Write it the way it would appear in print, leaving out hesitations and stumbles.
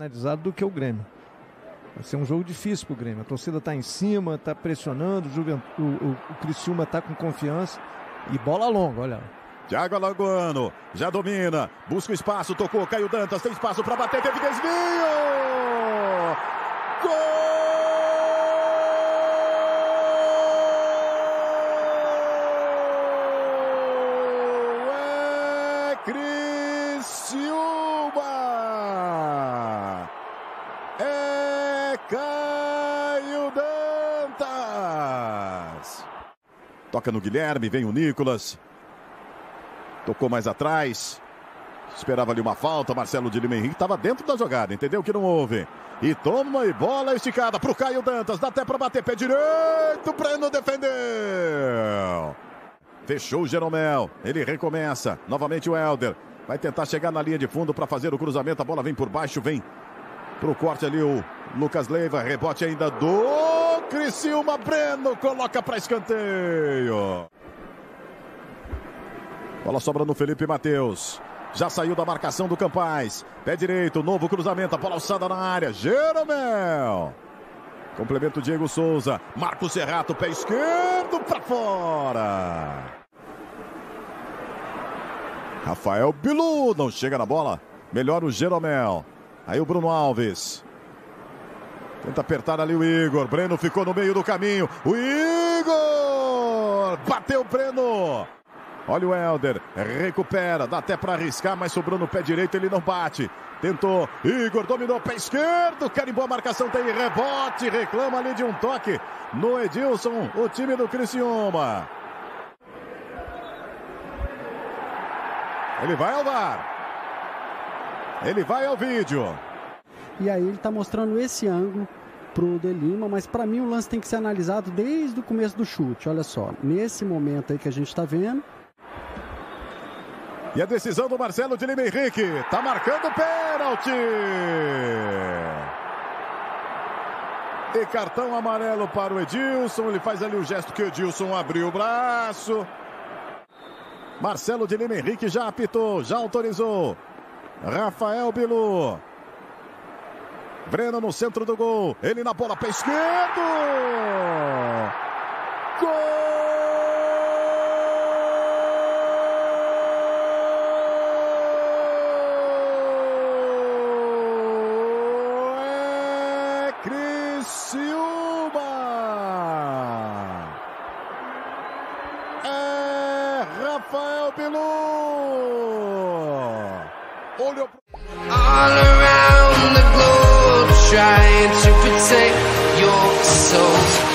finalizado do que o Grêmio. Vai ser um jogo difícil para o Grêmio. A torcida está em cima, está pressionando, o Criciúma está com confiança e bola longa, olha. Thiago Alagoano já domina, busca espaço, tocou, Caio Dantas, tem espaço para bater, teve desvio! Gol! É Criciúma! É Caio Dantas! Toca no Guilherme, vem o Nicolas. Tocou mais atrás. Esperava ali uma falta. Marcelo de Lima Henrique estava dentro da jogada. Entendeu que não houve. E toma e bola esticada para o Caio Dantas. Dá até para bater. Pé direito. Breno defendeu. Fechou o Jeromel. Ele recomeça. Novamente o Helder. Vai tentar chegar na linha de fundo para fazer o cruzamento. A bola vem por baixo. Vem para o corte ali o Lucas Leiva. Rebote ainda do Criciúma. Breno coloca para escanteio. Bola sobra no Felipe Matheus. Já saiu da marcação do Campaz. Pé direito, novo cruzamento. A bola alçada na área. Jeromel. Complemento Diego Souza. Marcos Serrato, pé esquerdo para fora. Rafael Bilu não chega na bola. Melhor o Jeromel. Aí o Bruno Alves. Tenta apertar ali o Igor. Breno ficou no meio do caminho. O Igor. Bateu o Breno. Olha o Helder, recupera, dá até para arriscar, mas sobrou no pé direito, ele não bate. Tentou, Igor dominou, pé esquerdo, carimbou a marcação, tem rebote, reclama ali de um toque no Edilson, o time do Criciúma. Ele vai ao VAR. Ele vai ao vídeo. E aí ele está mostrando esse ângulo pro De Lima, mas para mim o lance tem que ser analisado desde o começo do chute, olha só. Nesse momento aí que a gente está vendo. E a decisão do Marcelo de Lima Henrique. Tá marcando pênalti. E cartão amarelo para o Edilson. Ele faz ali o gesto que o Edilson abriu o braço. Marcelo de Lima Henrique já apitou, já autorizou. Rafael Bilu. Breno no centro do gol. Ele na bola, pé esquerdo. Gol! Criciúma! É Rafael Bilu! Olhou all around the globe, trying to protect your soul.